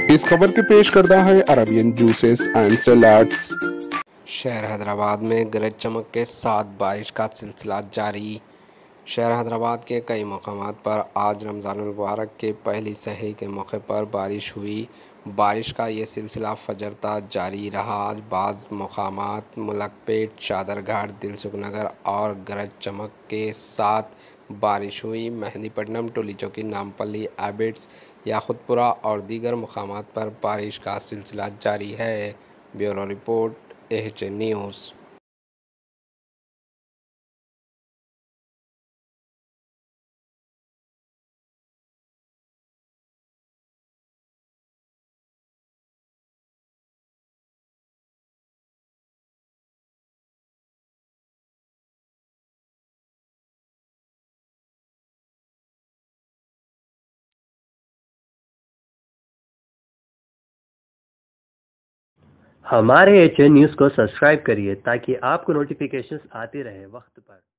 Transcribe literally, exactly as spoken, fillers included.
इस खबर के पेश करता है अरबियन जूसेस एंड सलाड्स। शहर हैदराबाद में गरज चमक के साथ बारिश का सिलसिला जारी। शहर हैदराबाद के कई मकामात पर आज रमज़ानुल मुबारक के पहली सहरी के मौके पर बारिश हुई। बारिश का ये सिलसिला फजर तक जारी रहा। आज बाज़ मकामात मुलकपेट, चादरघाट, दिलसुख नगर और गरज चमक के साथ बारिश हुई। मेहंदीपट्टनम, टोली चौकी, नामपल्ली, एबिट्स, याकुतपुरा और दीगर मकामात पर बारिश का सिलसिला जारी है। Bureau report, H A news. हमारे एच एन न्यूज़ को सब्सक्राइब करिए ताकि आपको नोटिफिकेशंस आते रहे वक्त पर।